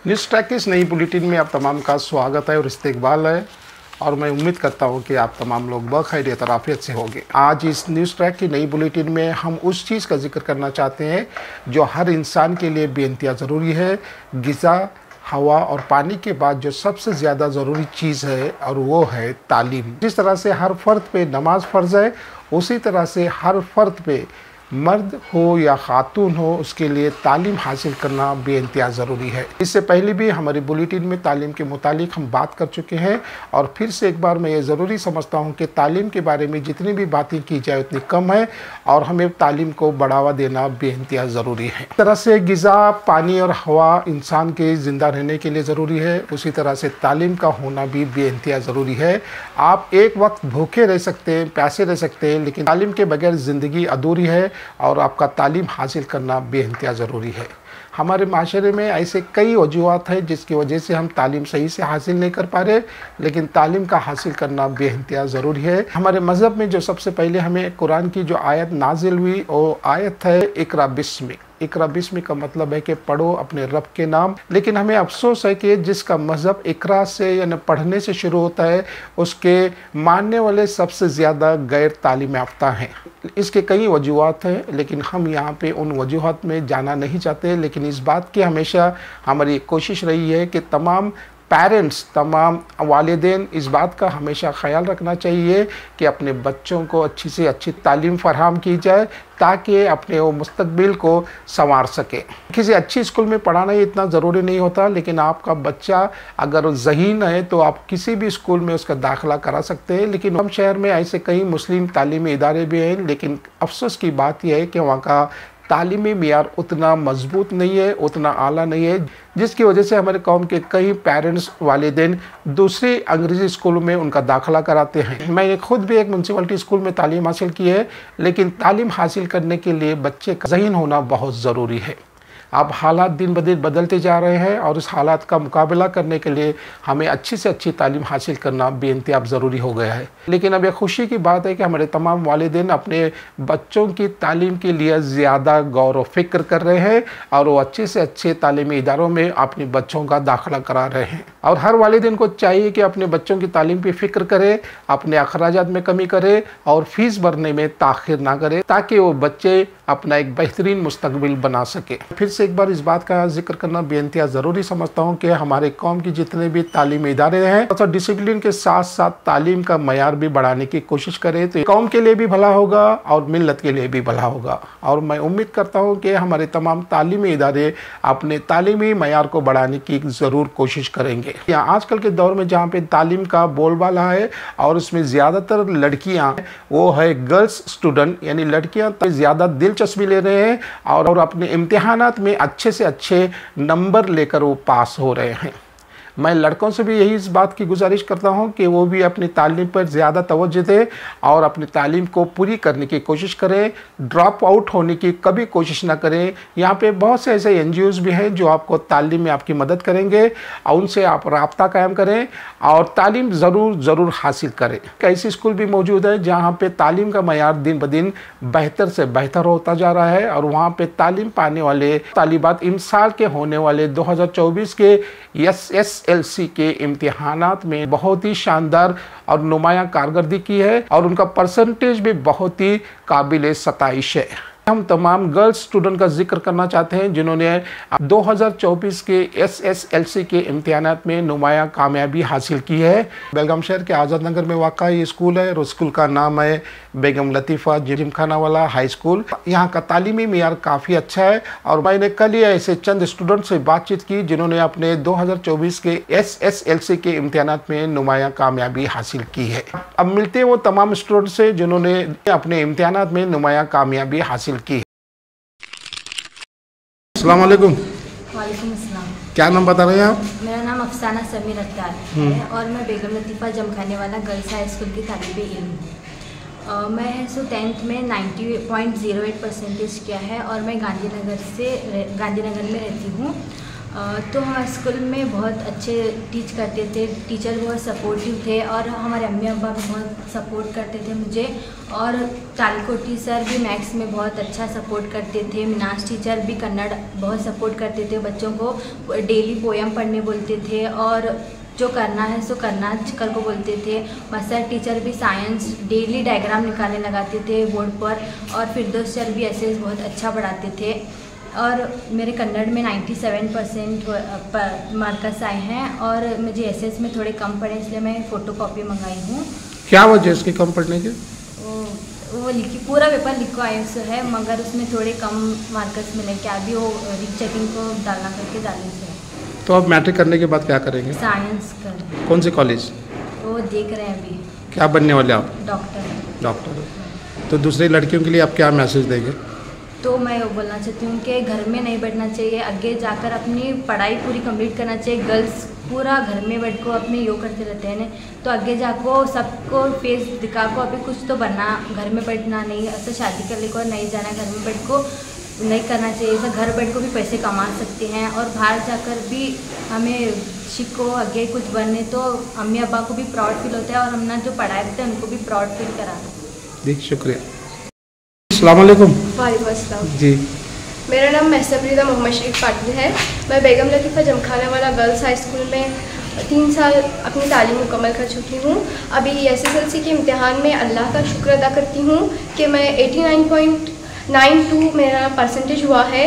News track की इस नई बुलेटिन में आप तमाम का स्वागत है और इस्तकबाल है और मैं उम्मीद करता हूं कि आप तमाम लोग बखैरियत और आफियत से होंगे। आज इस न्यूज़ ट्रैक की नई बुलेटिन में हम उस चीज़ का जिक्र करना चाहते हैं जो हर इंसान के लिए बेइंतहा ज़रूरी है। ग़िज़ा, हवा और पानी के बाद जो सबसे ज़्यादा ज़रूरी चीज़ है और वो है तालीम। जिस तरह से हर फ़र्द पे नमाज फ़र्ज़ है, उसी तरह से हर फ़र्द पे मर्द हो या ख़ातून हो उसके लिए तालीम हासिल करना बेइंतहा ज़रूरी है। इससे पहले भी हमारी बुलेटिन में तालीम के मुतालिक हम बात कर चुके हैं और फिर से एक बार मैं ये ज़रूरी समझता हूँ कि तालीम के बारे में जितनी भी बातें की जाए उतनी कम है और हमें तालीम को बढ़ावा देना बेइंतहा ज़रूरी है। इस तरह से ग़िज़ा, पानी और हवा इंसान के ज़िंदा रहने के लिए ज़रूरी है, उसी तरह से तालीम का होना भी बेइंतहा ज़रूरी है। आप एक वक्त भूखे रह सकते हैं, प्यासे रह सकते हैं, लेकिन तालीम के बगैर ज़िंदगी अधूरी है और आपका तालीम हासिल करना बेइंतहा ज़रूरी है। हमारे माशरे में ऐसे कई वजूहात हैं जिसकी वजह से हम तालीम सही से हासिल नहीं कर पा रहे, लेकिन तालीम का हासिल करना बेइंतहा ज़रूरी है। हमारे मज़हब में जो सबसे पहले हमें कुरान की जो आयत नाजिल हुई वो आयत है इक़रा बिस्मिक। इक़रा बिस्मिक का मतलब है कि पढ़ो अपने रब के नाम। लेकिन हमें अफसोस है कि जिसका मज़हब इक़रा से यानी पढ़ने से शुरू होता है उसके मानने वाले सबसे ज़्यादा गैर तालीम याफ्ता हैं। इसके कई वजूहात हैं, लेकिन हम यहाँ पे उन वजूहात में जाना नहीं चाहते। लेकिन इस बात की हमेशा हमारी कोशिश रही है कि तमाम पेरेंट्स, तमाम वालिदैन इस बात का हमेशा ख्याल रखना चाहिए कि अपने बच्चों को अच्छी से अच्छी तालीम फराहम की जाए ताकि अपने वो मुस्तकबिल को संवार सके। किसी अच्छी स्कूल में पढ़ाना ही इतना ज़रूरी नहीं होता, लेकिन आपका बच्चा अगर ज़हीन है तो आप किसी भी स्कूल में उसका दाखिला करा सकते हैं। लेकिन हम शहर में ऐसे कई मुस्लिम तालीमी इदारे भी हैं, लेकिन अफसोस की बात यह है कि वहाँ का तालीमी मियार उतना मजबूत नहीं है, उतना आला नहीं है, जिसकी वजह से हमारे कौम के कई पेरेंट्स, वालिदैन दूसरी अंग्रेज़ी स्कूलों में उनका दाखिला कराते हैं। मैंने खुद भी एक म्यूनसिपलिटी स्कूल में तालीम हासिल की है, लेकिन तालीम हासिल करने के लिए बच्चे का ज़हीन होना बहुत ज़रूरी है। अब हालात दिन ब दिन बदलते जा रहे हैं और इस हालात का मुकाबला करने के लिए हमें अच्छी से अच्छी तालीम हासिल करना बेइंतहा ज़रूरी हो गया है। लेकिन अब यह खुशी की बात है कि हमारे तमाम वालिदैन अपने बच्चों की तालीम के लिए ज़्यादा गौर व फिक्र कर रहे हैं और वो अच्छे से अच्छे तालीमी इदारों में अपने बच्चों का दाखिला करा रहे हैं। और हर वालिदैन को चाहिए कि अपने बच्चों की तालीम पर फ़िक्र करे, अपने अखराजात में कमी करे और फ़ीस भरने में ताख़िर ना करे, ताकि वो बच्चे अपना एक बेहतरीन मुस्तकबिल बना सके। फिर से एक बार इस बात का जिक्र करना बेइंतहा ज़रूरी समझता हूँ कि हमारे कौम की जितने भी तालीमी इदारे हैं तो डिसिप्लिन के साथ साथ तालीम का मयार भी बढ़ाने की कोशिश करें तो कौम के लिए भी भला होगा और मिल्लत के लिए भी भला होगा। और मैं उम्मीद करता हूँ कि हमारे तमाम तालीमी इदारे अपने तालीमी मयार को बढ़ाने की ज़रूर कोशिश करेंगे। यहाँ आजकल के दौर में जहाँ पे तालीम का बोलबाला है और उसमें ज़्यादातर लड़कियाँ वो है गर्ल्स स्टूडेंट, यानी लड़कियाँ ज़्यादा दिलचस्पी ले रहे हैं और अपने इम्तिहानात में अच्छे से अच्छे नंबर लेकर वो पास हो रहे हैं। मैं लड़कों से भी यही इस बात की गुजारिश करता हूं कि वो भी अपनी तालीम पर ज़्यादा तवज्जो दें और अपनी तालीम को पूरी करने की कोशिश करें, ड्रॉप आउट होने की कभी कोशिश ना करें। यहाँ पे बहुत से ऐसे NGOs भी हैं जो आपको तालीम में आपकी मदद करेंगे और उनसे आप राब्ता कायम करें और तालीम ज़रूर हासिल करें। ऐसे स्कूल भी मौजूद है जहाँ पर तालीम का मयार दिन ब दिन बेहतर से बेहतर होता जा रहा है और वहाँ पर तालीम पाने वाले तालिबात इस साल के होने वाले 2024 के SSLC के इम्तिहानात में बहुत ही शानदार और नुमायां कारकर्दगी की है और उनका परसेंटेज भी बहुत ही काबिल सताइश है। हम तमाम गर्ल्स स्टूडेंट का जिक्र करना चाहते हैं जिन्होंने 2024 के SSLC के इम्तिहानात में नुमायां कामयाबी हासिल की है। बेलगाम शहर के आज़ाद नगर में वाक़ा ये स्कूल है और स्कूल का नाम है बेगम लतीफ़ा जिमखाना वाला हाई स्कूल। यहाँ का तालीमी मियार काफ़ी अच्छा है और मैंने कल ही ऐसे चंद स्टूडेंट से बातचीत की जिन्होंने अपने 2024 के SSLC के इम्तिहानात में नुमायां कामयाबी हासिल की है। अब मिलते हैं वो तमाम स्टूडेंट से जिन्होंने अपने इम्तिहानात में नुमायां कामयाबी हासिल की। अस्सलाम वालेकुम। वालेकुम अस्सलाम। क्या नाम बता रहे हैं आप? मेरा नाम अफसाना समीर अख्तार है और मैं बेगम लतीफ़ा जमखाने वाला गर्ल्स हाई स्कूल की तालिबे इल्म हूँ। मैं 10th में 90.08% किया है और मैं गांधीनगर में रहती हूँ। तो हम स्कूल में बहुत अच्छे टीच करते थे, टीचर बहुत सपोर्टिव थे और हमारे अम्मी अब्बा भी बहुत सपोर्ट करते थे मुझे। और तालकोटी सर भी मैथ्स में बहुत अच्छा सपोर्ट करते थे। मीनाज टीचर भी कन्नड़ बहुत सपोर्ट करते थे, बच्चों को डेली पोएम पढ़ने बोलते थे और जो करना है सो करना कर को बोलते थे। मसर टीचर भी साइंस डेली डायग्राम निकालने लगाते थे बोर्ड पर। और फिरदौस सर भी ऐसे बहुत अच्छा पढ़ाते थे। और मेरे कन्नड़ में 97% मार्क्स आए हैं और मुझे एसएस में थोड़े कम पड़े, इसलिए मैं फ़ोटोकॉपी मंगाई हूँ। क्या वजह है इसके कम पढ़ने के? वो लिखी पूरा पेपर लिखो आए से है, मगर उसमें थोड़े कम मार्क्स मिले। क्या भी वो रीचेकिंग को डालना करके डालने से। तो अब मैट्रिक करने के बाद क्या करेंगे? साइंस कर। कौन से कॉलेज? वो देख रहे हैं अभी। क्या बनने वाले आप? डॉक्टर। तो दूसरी लड़कियों के लिए आप क्या मैसेज देंगे? तो मैं वो बोलना चाहती हूँ कि घर में नहीं बैठना चाहिए, आगे जाकर अपनी पढ़ाई पूरी कंप्लीट करना चाहिए। गर्ल्स पूरा घर में बैठ को अपने योग करते रहते हैं, तो आगे जाको सबको फेस दिखा को अभी कुछ तो बनना, घर में बैठना नहीं। ऐसा शादी करने को नहीं जाना, घर में बैठ को नहीं करना चाहिए। ऐसा घर बैठ को भी पैसे कमा सकते हैं और बाहर जाकर भी हमें सीखो आगे कुछ बनने, तो अम्मी अब्बा को भी प्राउड फील होता है और हमने जो पढ़ाए थे उनको भी प्राउड फील कराना। जी शुक्रिया। अस्सलाम वालेकुम। वालेकुम अस्सलाम जी, मेरा नाम महसबरीदा मोहम्मद शरीफ पाटिल है। मैं बेगम लतीफ़ा जमखाने वाला गर्ल्स हाई स्कूल में 3 साल अपनी तालीम मुकम्मल कर चुकी हूँ। अभी SSLC के इम्तिहान में अल्लाह का शुक्र अदा करती हूँ कि मैं 89.92 मेरा परसेंटेज हुआ है।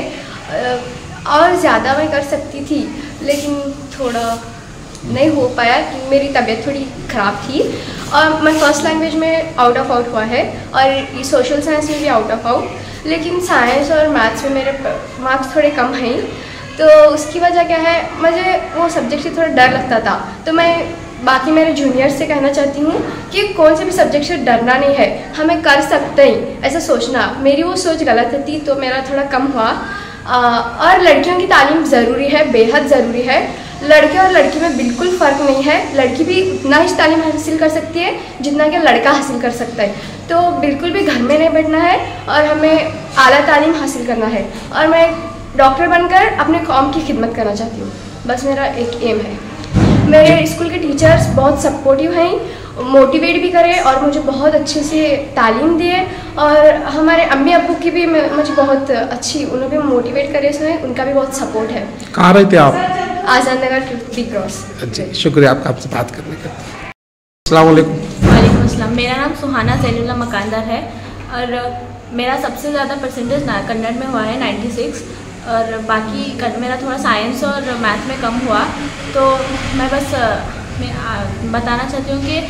और ज़्यादा मैं कर सकती थी लेकिन थोड़ा नहीं हो पाया कि मेरी तबीयत थोड़ी ख़राब थी। और मैं फ़र्स्ट लैंग्वेज में आउट ऑफ आउट हुआ है और ये सोशल साइंस में भी आउट ऑफ आउट। लेकिन साइंस और मैथ्स में मेरे मार्क्स थोड़े कम हैं, तो उसकी वजह क्या है, मुझे वो सब्जेक्ट से थोड़ा डर लगता था। तो मैं बाकी मेरे जूनियर्स से कहना चाहती हूँ कि कौन से भी सब्जेक्ट से डरना नहीं है, हमें कर सकते हैं ऐसा सोचना। मेरी वो सोच गलत थी तो मेरा थोड़ा कम हुआ। और लड़कियों की तालीम ज़रूरी है, बेहद ज़रूरी है। लड़के और लड़की में बिल्कुल फ़र्क नहीं है। लड़की भी उतना ही तालीम हासिल कर सकती है जितना कि लड़का हासिल कर सकता है। तो बिल्कुल भी घर में नहीं बैठना है और हमें आला तालीम हासिल करना है। और मैं डॉक्टर बनकर अपने कौम की खिदमत करना चाहती हूँ, बस मेरा एक एम है। मेरे स्कूल के टीचर्स बहुत सपोर्टिव हैं, मोटिवेट भी करे और मुझे बहुत अच्छे से तालीम दिए। और हमारे अम्मी अब्बू की भी मुझे बहुत अच्छी, उन्हें भी मोटिवेट करे, इसमें उनका भी बहुत सपोर्ट है। कहाँ रहते आप? आज़ाद नगर 50 क्रॉस। जी शुक्रिया आपका, आपसे बात करने का। अस्सलाम वालेकुम। वालेकुम अस्सलाम। मेरा नाम सुहाना ज़ैनुल्लाह मकानदार है और मेरा सबसे ज़्यादा परसेंटेज कन्नड़ में हुआ है 96 और बाकी मेरा थोड़ा साइंस और मैथ में कम हुआ। तो मैं बस बताना चाहती हूँ कि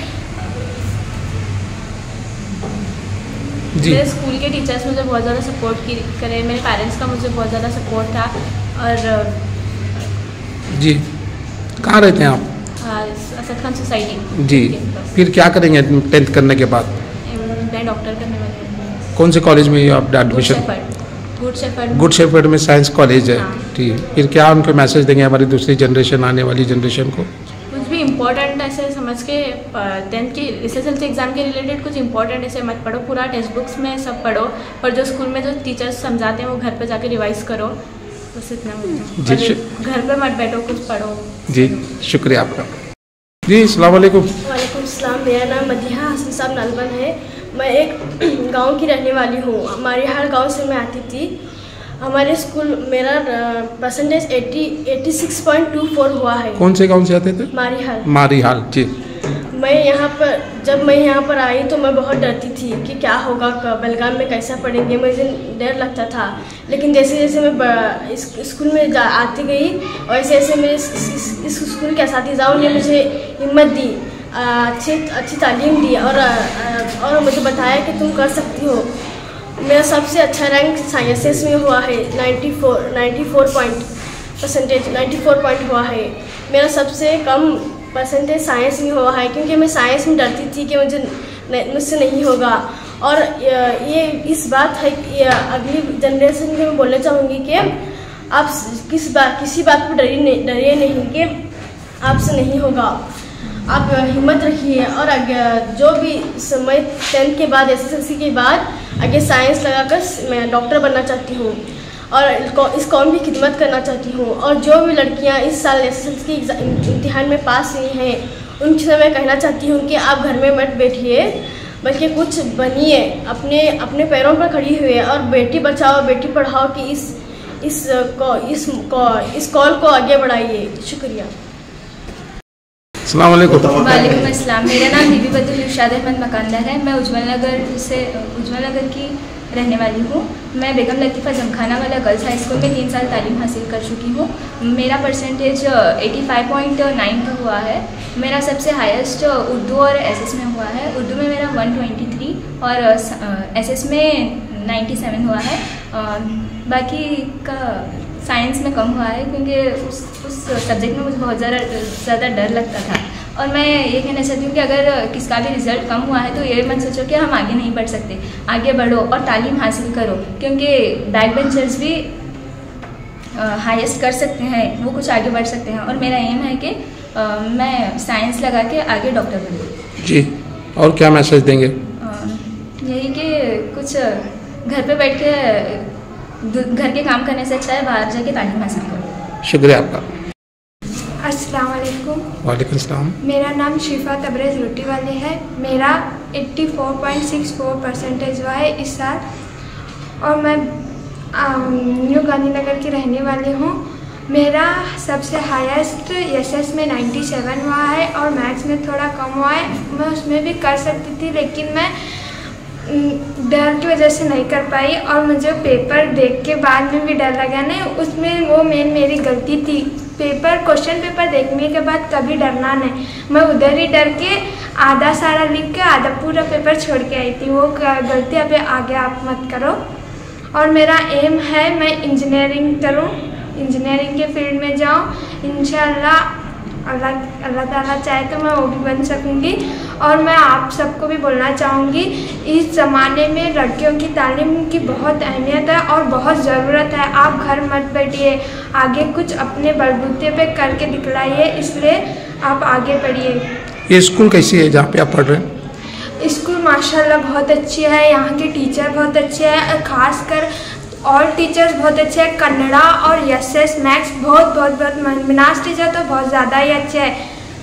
मेरे स्कूल के टीचर्स मुझे बहुत ज़्यादा सपोर्ट करे, मेरे पेरेंट्स का मुझे बहुत ज़्यादा सपोर्ट था। और जी, कहाँ रहते हैं आप? असद खान सोसाइटी। जी, फिर क्या करेंगे 10th करने के बाद? मैं डॉक्टर करने वाली हूँ। कौन से कॉलेज में आप एडमिशन? गुड शेफर्ड में साइंस कॉलेज है। ठीक, फिर क्या उनको मैसेज देंगे हमारी दूसरी जनरेशन, आने वाली जनरेशन को? कुछ भी इम्पोर्टेंट ऐसे समझ के 10th की SSLC एग्ज़ाम के रिलेटेड कुछ इम्पोर्टेंट ऐसे मत पढ़ो, पूरा टेक्स्ट बुक्स में सब पढ़ो, पर जो स्कूल में जो टीचर्स समझाते हैं वो घर पे जाके रिवाइज करो, बस इतना मुझे। घर पे मत बैठो, कुछ पढ़ो। जी शुक्रिया आपका। जी अस्सलाम वालेकुम। वालेकुम अस्सलाम। मेरा नाम मदीहा हसन साहब नालबन है। मैं एक गांव की रहने वाली हूँ। मारीहाल गांव से मैं आती थी। हमारे स्कूल मेरा परसेंटेज 86.24 हुआ है। कौन से गांव से आते थे? मारीहाल। मारीहाल जी। जब मैं यहाँ पर आई तो मैं बहुत डरती थी कि क्या होगा, बेलगाम में कैसा पढ़ेंगे, मुझे डर लगता था। लेकिन जैसे जैसे मैं इस स्कूल में आती गई और जैसे जैसे मेरे इस स्कूल के असातिज़ाओं ने मुझे हिम्मत दी, अच्छी तालीम दी और मुझे बताया कि तुम कर सकती हो। मेरा सबसे अच्छा रैंक साइंसेस में हुआ है, 94 पॉइंट हुआ है। मेरा सबसे कम परसेंटेज साइंस में हुआ है क्योंकि मैं साइंस में डरती थी कि मुझसे नहीं होगा। और ये इस बात है कि अगली जनरेशन को मैं बोलना चाहूँगी कि आप किसी बात पर डरिए नहीं कि आपसे नहीं होगा। आप हिम्मत रखिए और जो भी समय 10th के बाद SSLC के बाद आगे साइंस लगाकर मैं डॉक्टर बनना चाहती हूँ। और इस कौम की खिदमत करना चाहती हूँ। और जो भी लड़कियाँ इस साल SSLC की इम्तिहान में पास हुई हैं उनसे मैं कहना चाहती हूँ कि आप घर में मत बैठिए, बल्कि कुछ बनिए, अपने पैरों पर खड़ी हुई और बेटी बचाओ बेटी पढ़ाओ की इस कॉल को आगे बढ़ाइए। शुक्रिया। अस्सलाम वालेकुम। वालेकुम अस्सलाम। मेरा नाम बीबी बदुल इरशाद अहमद मकानदार है। मैं उज्जवल नगर की रहने वाली हूँ। मैं बेगम लतीफ़ा जमखाना वाला गर्ल्स हाई स्कूल में 3 साल तालीम हासिल कर चुकी हूँ। मेरा परसेंटेज 85.92 हुआ है। मेरा सबसे हाईएस्ट उर्दू और एसएस में हुआ है। उर्दू में मेरा 123 और एसएस में 97 हुआ है। बाकी का साइंस में कम हुआ है क्योंकि उस सब्जेक्ट में मुझे बहुत ज़्यादा डर लगता था। और मैं ये कहना चाहती हूँ कि अगर किसका भी रिज़ल्ट कम हुआ है तो ये मत सोचो कि हम आगे नहीं बढ़ सकते। आगे बढ़ो और तालीम हासिल करो, क्योंकि बैक बेंचर्स भी हाईएस्ट कर सकते हैं, वो कुछ आगे बढ़ सकते हैं। और मेरा एम है कि मैं साइंस लगा के आगे डॉक्टर बनूँ। जी, और क्या मैसेज देंगे? यही कि कुछ घर पे बैठ के घर के काम करने से अच्छा है बाहर जाके तालीम हासिल करो। शुक्रिया आपका। अस्सलाम वालेकुम। वालेकुम सलाम। मेरा नाम शिफा तबरेज़ रोटी वाली है। मेरा 84.64 परसेंटेज हुआ है इस साल और मैं न्यू गांधीनगर की रहने वाली हूँ। मेरा सबसे हाईएस्ट एसएस में 97 हुआ है और मैथ्स में थोड़ा कम हुआ है। मैं उसमें भी कर सकती थी लेकिन मैं डर की वजह से नहीं कर पाई और मुझे पेपर देख के बाद में भी डर लगा नहीं, उसमें वो मेरी गलती थी। क्वेश्चन पेपर देखने के बाद कभी डरना नहीं। मैं उधर ही डर के आधा सारा लिख के आधा पूरा पेपर छोड़ के आई थी। वो गलती अभी आगे आप मत करो। और मेरा एम है मैं इंजीनियरिंग करूं, इंजीनियरिंग के फील्ड में जाऊं। इंशाल्लाह अल्लाह ताला चाहे तो मैं वो भी बन सकूंगी। और मैं आप सबको भी बोलना चाहूँगी, इस ज़माने में लड़कियों की तालीम की बहुत अहमियत है और बहुत ज़रूरत है। आप घर मत बैठिए, आगे कुछ अपने बलबूते पे करके दिखलाइए, इसलिए आप आगे बढ़िए। ये स्कूल कैसी है जहाँ पे आप पढ़ रहे हैं? स्कूल माशाल्लाह बहुत अच्छी है, यहाँ के टीचर बहुत अच्छे हैं, खासकर और टीचर्स बहुत अच्छे हैं। कन्नड़ा और एसएस मैथ्स बहुत मिनाज टीचर तो बहुत ज़्यादा ही अच्छे हैं,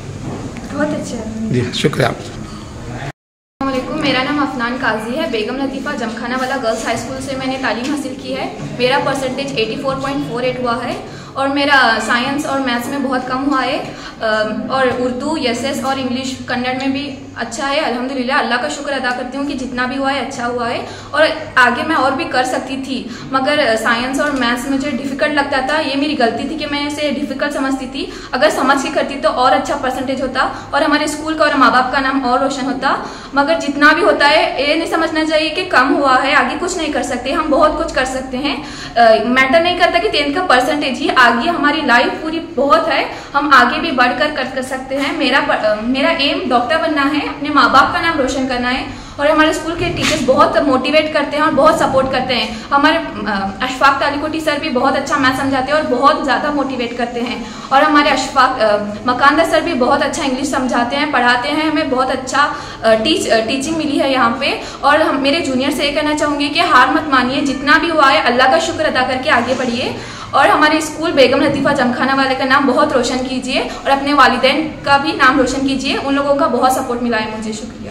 बहुत अच्छे हैं। जी शुक्रिया। अस्सलामुअलैकुम। मेरा नाम अफनान काजी है। बेगम लतीफ़ा जमखाना वाला गर्ल्स हाई स्कूल से मैंने तालीम हासिल की है। मेरा परसेंटेज 84.48 हुआ है और मेरा साइंस और मैथ्स में बहुत कम हुआ है। और उर्दू एसएस और इंग्लिश कन्नड़ में भी अच्छा है। अल्हम्दुलिल्लाह, अल्लाह का शुक्र अदा करती हूँ कि जितना भी हुआ है अच्छा हुआ है। और आगे मैं और भी कर सकती थी, मगर साइंस और मैथ्स मुझे डिफ़िकल्ट लगता था। ये मेरी गलती थी कि मैं इसे डिफ़िकल्ट समझती थी। अगर समझ के करती तो और अच्छा परसेंटेज होता और हमारे स्कूल का और माँ बाप का नाम और रोशन होता। मगर जितना भी होता है ये नहीं समझना चाहिए कि कम हुआ है आगे कुछ नहीं कर सकते, हम बहुत कुछ कर सकते हैं। मैटर नहीं करता कि 10th का परसेंटेज ही, आगे हमारी लाइफ पूरी बहुत है, हम आगे भी बढ़कर कर सकते हैं। मेरा एम डॉक्टर बनना है, अपने माँ बाप का नाम रोशन करना है। और हमारे स्कूल के टीचर्स बहुत मोटिवेट करते हैं और बहुत सपोर्ट करते हैं। हमारे अशफाक तालिकोटी सर भी बहुत अच्छा मैथ समझाते हैं और बहुत ज़्यादा मोटिवेट करते हैं। और हमारे अशफाक मकानदार सर भी बहुत अच्छा इंग्लिश समझाते हैं, पढ़ाते हैं। हमें बहुत अच्छा टीचिंग मिली है यहाँ पे। और मेरे जूनियर से ये कहना चाहूँगी कि हार मत मानिए, जितना भी हुआ है अल्लाह का शुक्र अदा करके आगे बढ़िए। और हमारे स्कूल बेगम लतीफ़ा जमखाना वाले का नाम बहुत रोशन कीजिए और अपने वालिदैन का भी नाम रोशन कीजिए। उन लोगों का बहुत सपोर्ट मिला है मुझे। शुक्रिया।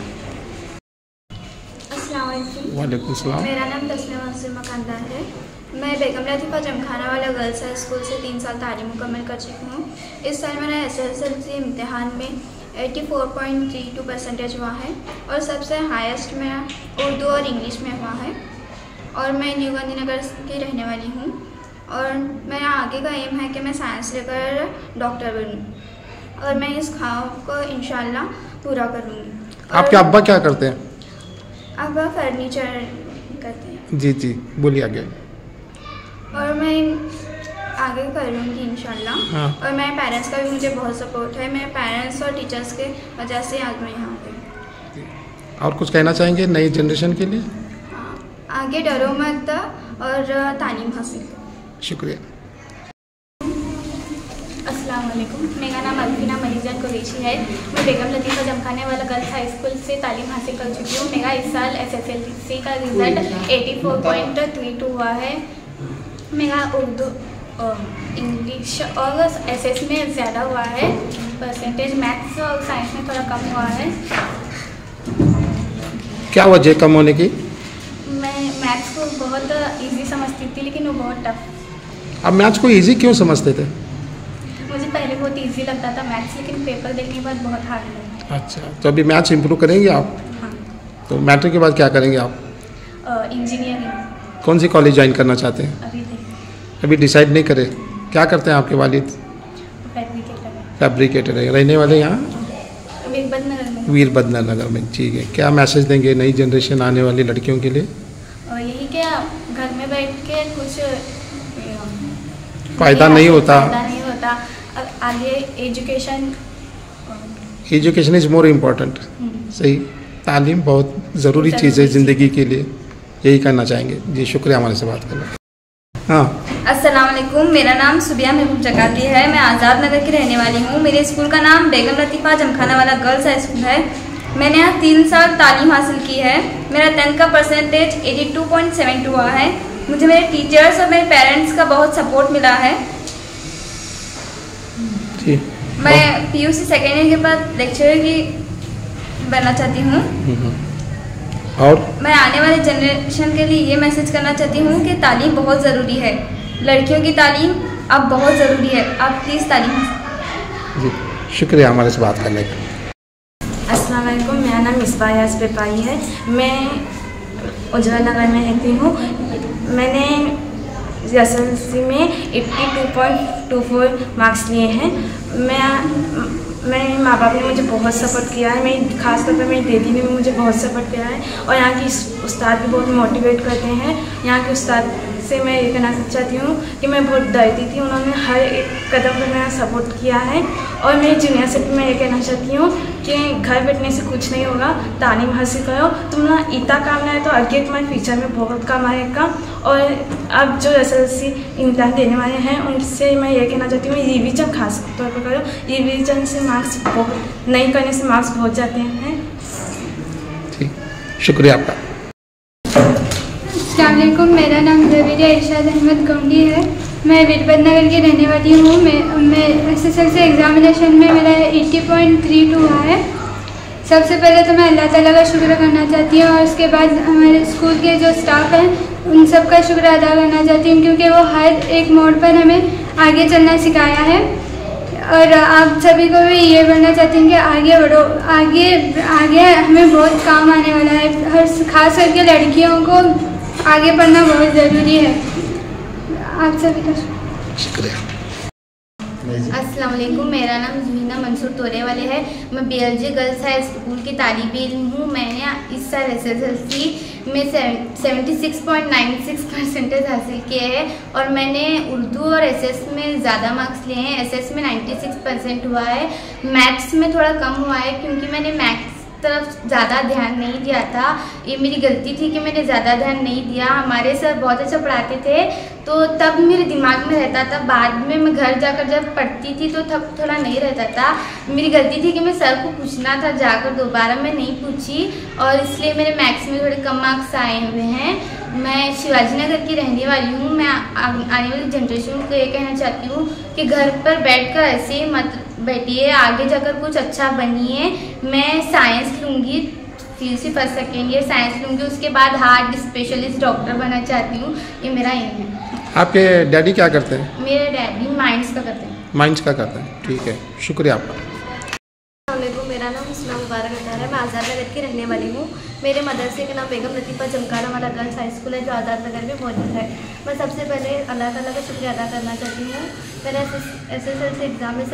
वालेकुम सलाम। मेरा नाम तस्लीमा मकानदार है। मैं बेगम लतीफ़ा जमखाना वाला गर्ल्स हाई स्कूल से 3 साल तालीम मुकम्मल कर चुकी हूँ। इस साल मेरा SSLC इम्तिहान में 84.32 परसेंटेज हुआ है और सबसे हाईएस्ट मेरा उर्दू और इंग्लिश में हुआ है। और मैं न्यू गांधीनगर की रहने वाली हूँ और मेरा आगे का एम है कि मैं साइंस लेकर डॉक्टर बनूँ और मैं इस ख्वाब को इंशाल्लाह पूरा करूँगी। आपके अब्बा क्या करते हैं? अब्बा फर्नीचर करते हैं। जी जी, बोलिए आगे। और मैं आगे करूँगी इंशाल्लाह। हाँ। और मेरे पेरेंट्स का भी मुझे बहुत सपोर्ट है। मेरे पेरेंट्स और टीचर्स के वजह से आज मैं यहाँ पे। और कुछ कहना चाहेंगे नई जनरेशन के लिए? हाँ, आगे डरो मत और तालीम हासिल करो। शुक्रिया। अस्सलाम वालेकुम। मेरा नाम अल्फीना मरीजन कुरैशी है। मैं बेगम लतीफ़ा जमखाने वाला गर्ल्स हाई स्कूल से तालीम हासिल कर चुकी हूँ। मेरा इस साल SSLC का रिज़ल्ट 84.32 हुआ है। मेरा उर्दू इंग्लिश और एसएस में ज़्यादा हुआ है परसेंटेज, मैथ्स और साइंस में थोड़ा कम हुआ है। क्या वजह कम होने की? मैं मैथ्स को बहुत इजी समझती थी लेकिन वो बहुत टफ। आप मैथ्स को इजी क्यों समझते थे? मुझे पहले बहुत इजी लगता था मैथ्स, लेकिन पेपर देखने के बाद बहुत हार्ड लगा। अच्छा, तो अभी मैथ्स इम्प्रूव करेंगे आप? हाँ। तो मैट्रिक के बाद क्या करेंगे आप? इंजीनियरिंग। कौन सी कॉलेज ज्वाइन करना चाहते हैं? अभी डिसाइड नहीं करे। क्या करते हैं आपके वालिद? फैब्रिकेटर है। रहने वाले यहाँ वीरभद्र नगर में। ठीक है, क्या मैसेज देंगे नई जनरेशन आने वाली लड़कियों के लिए? यही क्या, घर में बैठ के कुछ फ़ायदा नहीं होता। आगे एजुकेशन इज़ मोर इम्पोर्टेंट। सही, तालीम बहुत ज़रूरी चीज़ है ज़िंदगी के लिए। यही कहना चाहेंगे। जी शुक्रिया हमारे से बात करने। हाँ, अस्सलाम वालेकुम, मेरा नाम सुबिया महबूब जकाती है। मैं आज़ाद नगर की रहने वाली हूँ। मेरे स्कूल का नाम बेगम लतीफ़ा जमखाना वाला गर्ल्स हाई स्कूल है। मैंने यहाँ 3 साल तालीम हासिल की है। मेरा 10th का परसेंटेज 82.72 हुआ है। मुझे मेरे टीचर्स और मेरे पेरेंट्स का बहुत सपोर्ट मिला है। मैं PUC सेकेंड ईयर के बाद लेक्चरर की बनना चाहती हूँ। और मैं आने वाले जनरेशन के लिए ये मैसेज करना चाहती हूँ कि तालीम बहुत ज़रूरी है। लड़कियों की तालीम अब बहुत ज़रूरी है। आप प्लीज़ तालीम। जी शुक्रिया हमारे से बात करने का। अस्सलाम वालेकुम, मेरा नाम मिसबा यास बेपाई है। मैं उज्जवल नगर में रहती हूँ। मैंने SSLC में 82.24 मार्क्स लिए हैं। मेरे माँ बाप ने मुझे बहुत सपोर्ट किया है। मेरी खासतौर पर मेरी दीदी ने मुझे बहुत सपोर्ट किया है और यहाँ की उस्ताद भी बहुत मोटिवेट करते हैं। यहाँ के उस्ताद से मैं ये कहना चाहती हूँ कि मैं बहुत डरती थी, उन्होंने हर एक कदम पर मेरा सपोर्ट किया है। और मेरी जूनियर से भी मैं ये कहना चाहती हूँ कि घर बैठने से कुछ नहीं होगा, तालीम हासिल करो। तुम्हारा इतना काम नहीं है तो आगे तुम्हारे फ्यूचर में बहुत काम आएगा। और अब जो SSLC इम्तिहान देने वाले हैं उनसे मैं ये कहना चाहती हूँ रिवीजन खास तौर पर करो। रिवीजन से मार्क्स बहुत नहीं करने से मार्क्स बहुत जाते हैं। ठीक, शुक्रिया आपका। अस्सलाम वालेकुम, मेरा नाम जबीरिया इरशाद अहमद गंगी है। मैं वीरभद्र नगर की रहने वाली हूँ। मैं SSLC एग्जामिनेशन में मेरा 80.32 हुआ है। सबसे पहले तो मैं अल्लाह ताला का शुक्र करना चाहती हूँ और उसके बाद हमारे स्कूल के जो स्टाफ हैं उन सब का शुक्र अदा करना चाहती हूँ, क्योंकि वो हर एक मोड़ पर हमें आगे चलना सिखाया है। और आप सभी को भी ये बोलना चाहती हूँ कि आगे बढ़ो, आगे हमें बहुत काम आने वाला है। खास करके लड़कियों को आगे पढ़ना बहुत ज़रूरी है। आप सभी का शुक्रिया। अस्सलाम वालेकुम, मेरा नाम ज़मीना मंसूर तोरे वाले है। मैं BLG गर्ल्स हाई स्कूल की तालिब इल्म हूँ। मैंने इस साल SSLC में 76.96 परसेंटेज हासिल किए हैं और मैंने उर्दू और SS में ज़्यादा मार्क्स लिए हैं। SS में 96% हुआ है। मैथ्स में थोड़ा कम हुआ है क्योंकि मैंने मैथ्स तरफ ज़्यादा ध्यान नहीं दिया था। ये मेरी गलती थी कि मैंने ज़्यादा ध्यान नहीं दिया। हमारे सर बहुत अच्छा पढ़ाते थे तो तब मेरे दिमाग में रहता था। बाद में मैं घर जाकर जब पढ़ती थी तो तब थोड़ा नहीं रहता था। मेरी गलती थी कि मैं सर को पूछना था जाकर, दोबारा मैं नहीं पूछी और इसलिए मेरे मैथ्स में थोड़े कम मार्क्स आए हुए हैं। मैं शिवाजी नगर की रहने वाली हूँ। मैं आने वाली जनरेशन को ये कहना चाहती हूँ कि घर पर बैठकर ऐसे ही मत बैठिए, आगे जाकर कुछ अच्छा बनिए। मैं साइंस लूँगी, PUC first second year science लूँगी, उसके बाद हार्ट स्पेशलिस्ट डॉक्टर बनना चाहती हूँ। ये मेरा एम है। आपके डैडी क्या करते हैं? मेरे डैडी माइंस का करते हैं। माइंस का करते हैं, ठीक है, शुक्रिया आपका। मेरा नाम हुस्ना मुबारक अतार है। मैं आज़ाद नगर की रहने वाली हूँ। मेरे मदरसे का नाम बेगम लतीफ़ा जमखाना वाला गर्ल्स हाई स्कूल है जो आज़ाद नगर में मौजूद है। मैं सबसे पहले अल्लाह ताला का शुक्रिया अदा करना चाहती हूँ। मेरा SSLC एग्ज़ाम में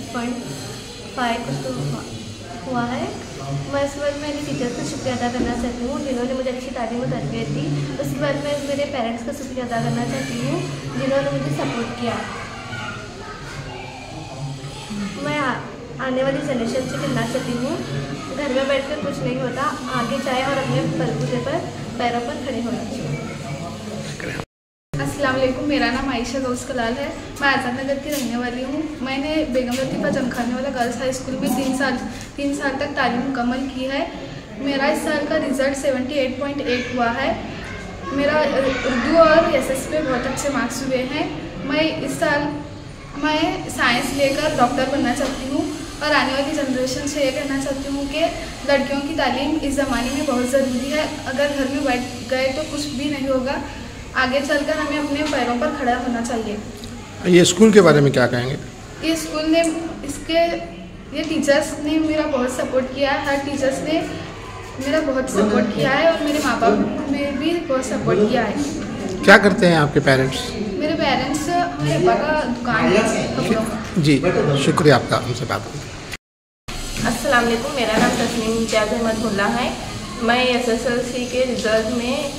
76.5 कुछ तो हुआ है। मैं इस वक्त मेरे टीचर्स का शुक्रिया अदा करना चाहती हूँ जिन्होंने मुझे अच्छी तालीम और तरबियत दी। उसके बाद मैं मेरे पेरेंट्स का शुक्रिया अदा करना चाहती हूँ जिन्होंने मुझे सपोर्ट किया। मैं आने वाली जनरेशन से मिलना चाहती हूँ, घर में बैठकर कुछ नहीं होता, आगे जाए और अपने बलबूते पर पैरों पर खड़े होना चाहिए। अस्सलाम वालेकुम, मेरा नाम आयशा गौस कलाल है। मैं आज़ाद नगर की रहने वाली हूँ। मैंने बेगम लतीफ़ा जमखाने वाला गर्ल्स हाई स्कूल में 3 साल तक तालीम मुकम्मल की है। मेरा इस साल का रिज़ल्ट 78.8 हुआ है। मेरा उर्दू और एसएस में बहुत अच्छे मार्क्स हुए हैं। मैं इस साल साइंस लेकर डॉक्टर बनना चाहती हूँ और आने वाली जनरेशन से ये कहना चाहती हूँ कि लड़कियों की तालीम इस ज़माने में बहुत ज़रूरी है। अगर घर में बैठ गए तो कुछ भी नहीं होगा, आगे चलकर हमें अपने पैरों पर खड़ा होना चाहिए। ये स्कूल के बारे में क्या कहेंगे? ये स्कूल ने ये टीचर्स ने मेरा बहुत सपोर्ट किया है। हर टीचर्स ने मेरा बहुत सपोर्ट किया है और मेरे माँ बाप ने भी बहुत सपोर्ट किया है। क्या करते हैं आपके पेरेंट्स? मेरे पेरेंट्स मेरे पापा का दुकान है। जी, शुक्रिया आपका हमसे बात करने। अस्सलाम वालेकुम, मेरा नाम तस्नीम इम्तियाज़ अहमद मुल्ला है। मैं एसएसएलसी के रिज़ल्ट में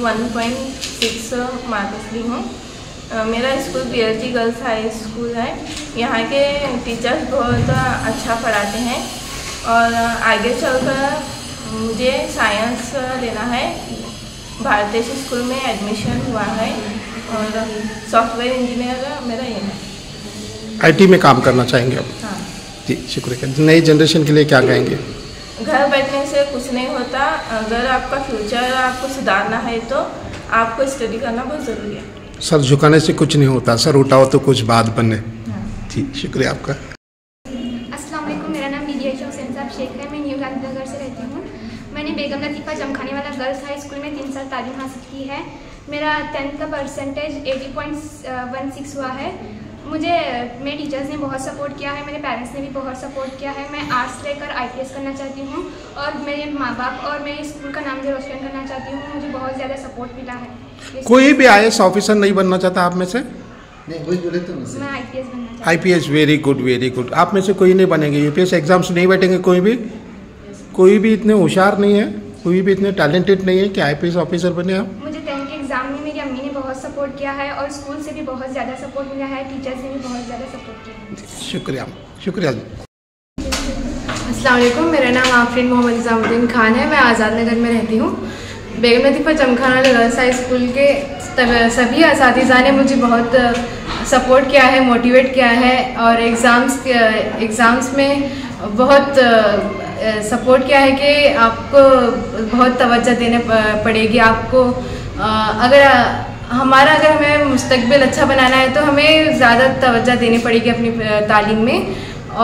81.6 मार्क्स ली हूँ। मेरा school BLG girls high school है। यहाँ के टीचर्स बहुत अच्छा पढ़ाते हैं और आगे चलकर मुझे साइंस लेना है। भारतीय स्कूल में एडमिशन हुआ है और सॉफ्टवेयर इंजीनियर मेरा एम है। आईटी में काम करना चाहेंगे आप? हाँ जी, शुक्रिया। नई जनरेशन के लिए क्या कहेंगे? घर बैठने से कुछ नहीं होता। अगर आपका फ्यूचर आपको सुधारना है तो आपको स्टडी करना बहुत ज़रूरी है। सर झुकाने से कुछ नहीं होता, सर उठाओ तो कुछ बात बने। जी, शुक्रिया आपका। अस्सलाम वालेकुम, मेरा नाम निधिया हुसैन साहब शेख है। मैं न्यू गांधीनगर से रहती हूँ। मैंने बेगम लतीफ़ा जमखाने वाला गर्ल्स हाई स्कूल में 3 साल तालीम हासिल की है। मेरा 10th का परसेंटेज 80.16 हुआ है। मेरे टीचर्स ने बहुत सपोर्ट किया है, मेरे पेरेंट्स ने भी बहुत सपोर्ट किया है। मैं आर्ट्स लेकर IPS करना चाहती हूँ और मेरे माँ बाप और मेरे स्कूल का नाम भी रोशन करना चाहती हूँ। मुझे बहुत ज़्यादा सपोर्ट मिला है। कोई भी IAS ऑफिसर नहीं बनना चाहता आप में से? मैं IPS बनना चाहती हूँ। IPS, very good very good. आप में से कोई नहीं बनेंगे, UPS एग्जाम्स नहीं बैठेंगे कोई भी इतने होशियार नहीं है, कोई भी इतने टैलेंटेड नहीं है कि IPS ऑफिसर बने आप। मुझे 10th के एग्ज़ाम में मेरी अम्मी ने बहुत सपोर्ट किया है और स्कूल से भी बहुत ज़्यादा सपोर्ट मिला है, टीचर्स ने भी बहुत ज़्यादा सपोर्ट किया है। शुक्रिया शुक्रिया। अस्सलाम वालेकुम, मेरा नाम आफरीन मोहम्मद निज़ामुद्दीन खान है। मैं आज़ाद नगर में रहती हूँ। बेगम लतीफ़ा जमखाना वाला गर्ल्स हाई स्कूल के सभी असातिज़ा ने मुझे बहुत सपोर्ट किया है, मोटिवेट किया है और एग्ज़ाम्स में बहुत सपोर्ट किया है कि आपको बहुत तवज्जो देने पड़ेगी। आपको अगर हमें मुस्तकबिल अच्छा बनाना है तो हमें ज़्यादा तवज्जो देनी पड़ेगी अपनी तालीम में।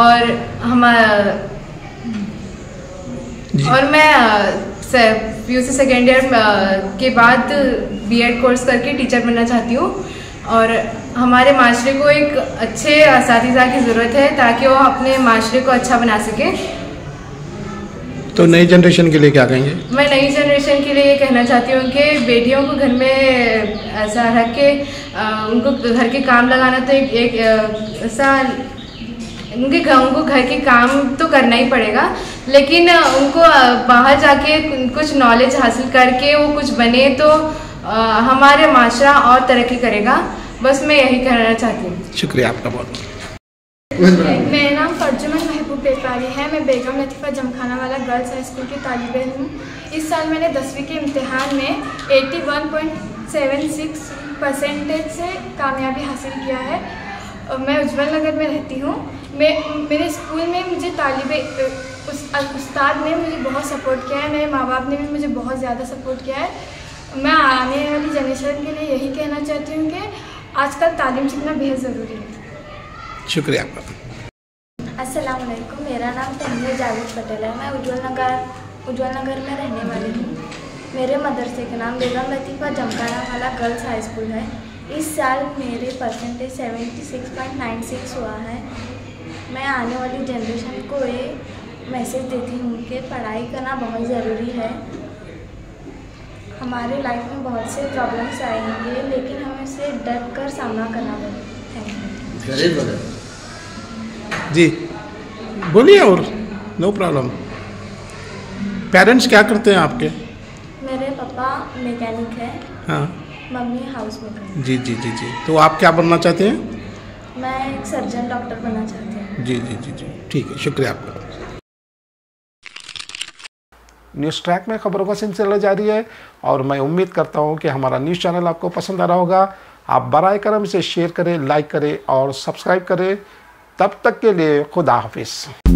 और मैं PUC सेकेंड ईयर के बाद B.Ed कोर्स करके टीचर बनना चाहती हूँ और हमारे माशरे को एक अच्छे असातिज़ा की ज़रूरत है ताकि वो अपने माशरे को अच्छा बना सके। तो नई जनरेशन के लिए क्या कहेंगे? मैं नई जनरेशन के लिए ये कहना चाहती हूँ कि बेटियों को घर में ऐसा रख के उनको घर के काम लगाना तो एक ऐसा उनको घर के काम तो करना ही पड़ेगा, लेकिन उनको बाहर जाके कुछ नॉलेज हासिल करके वो कुछ बने तो हमारे माशरा और तरक्की करेगा। बस मैं यही कहना चाहती हूँ। शुक्रिया आपका बहुत। मेरा नाम फरजुमन महबूब बेकारी है। मैं बेगम लतीफ़ा जमखाना वाला गर्ल्स हाई स्कूल की तालिब इल्म हूँ। इस साल मैंने 10वीं के इम्तिहान में 81.76% से कामयाबी हासिल किया है। मैं उज्जवल नगर में रहती हूँ। मेरे स्कूल में मुझे उस्ताद ने मुझे बहुत सपोर्ट किया है, मेरे माँ बाप ने भी मुझे बहुत ज़्यादा सपोर्ट किया है। मैं आने वाली जनरेशन के लिए यही कहना चाहती हूँ कि आजकल तालीम सीखना बेहद ज़रूरी है। शुक्रिया आपका। अस्सलाम वालेकुम, मेरा नाम तन्वीर जावेद पटेल है। मैं उज्जवल नगर में रहने वाली हूँ। मेरे मदरसे का नाम बेगम लतीफ़ा जमखाना वाला गर्ल्स हाई स्कूल है। इस साल मेरे परसेंटेज 76.96 हुआ है। मैं आने वाली जनरेशन को ये मैसेज देती हूँ कि पढ़ाई करना बहुत ज़रूरी है। हमारे लाइफ में बहुत से प्रॉब्लम्स आएंगे, लेकिन हमें उसे डट कर सामना करना पड़ेगा। जी बोलिए। और नो प्रॉब्लम। पेरेंट्स क्या करते हैं आपके? मेरे पापा मैकेनिक है। हाँ। मम्मी हाउस मेकर। जी जी जी जी। तो आप क्या बनना चाहते हैं? मैं एक सर्जन डॉक्टर बनना चाहती हूँ। जी जी जी जी, ठीक है, शुक्रिया आपका। न्यूज़ ट्रैक में खबरों का सिलसिला जारी है और मैं उम्मीद करता हूं कि हमारा न्यूज़ चैनल आपको पसंद आ रहा होगा। आप बराए करम इसे शेयर करें, लाइक करें और सब्सक्राइब करें। तब तक के लिए खुदा हाफिज़।